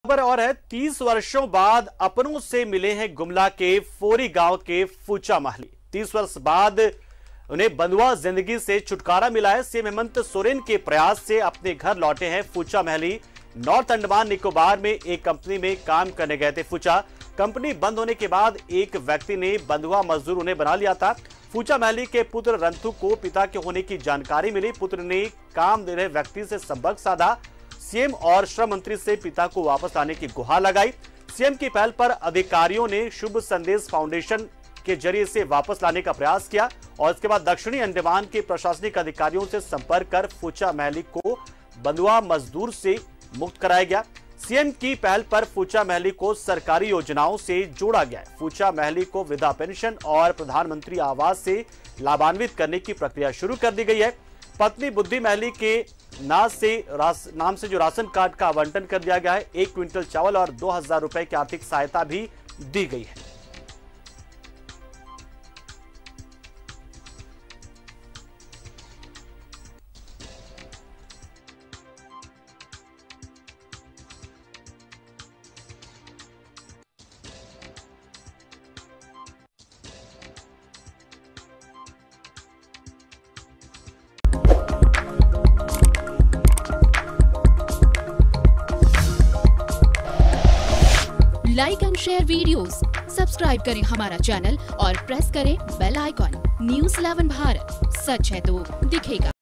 खबर और है 30 वर्षों बाद अपनों से मिले हैं गुमला के फोरी गांव के फूचा महली। 30 वर्ष बाद उन्हें बंधुआ जिंदगी से छुटकारा मिला है। सीएम हेमंत सोरेन के प्रयास से अपने घर लौटे हैं फूचा महली। नॉर्थ अंडमान निकोबार में एक कंपनी में काम करने गए थे फूचा। कंपनी बंद होने के बाद एक व्यक्ति ने बंधुआ मजदूर उन्हें बना लिया था। फूचा महली के पुत्र रंथू को पिता के होने की जानकारी मिली। पुत्र ने काम दे रहे व्यक्ति से संपर्क साधा। सीएम और श्रम मंत्री से पिता को वापस लाने की गुहार लगाई। सीएम की पहल पर अधिकारियों ने शुभ संदेश फाउंडेशन के जरिए से वापस लाने का प्रयास किया और इसके बाद दक्षिणी अंडमान के प्रशासनिक अधिकारियों से संपर्क कर फूचा महली को बंधुआ मजदूर से मुक्त कराया गया। सीएम की पहल पर फूचा महली को सरकारी योजनाओं से जोड़ा गया है। फूचा महली को वृद्धा पेंशन और प्रधानमंत्री आवास से लाभान्वित करने की प्रक्रिया शुरू कर दी गई है। पत्नी बुद्धि महली के नाम से जो राशन कार्ड का आवंटन कर दिया गया है। 1 क्विंटल चावल और 2000 रुपए की आर्थिक सहायता भी दी गई है। Like and share videos, subscribe करें हमारा चैनल और प्रेस करें बेल आइकॉन। न्यूज़ 11 भारत, सच है तो दिखेगा।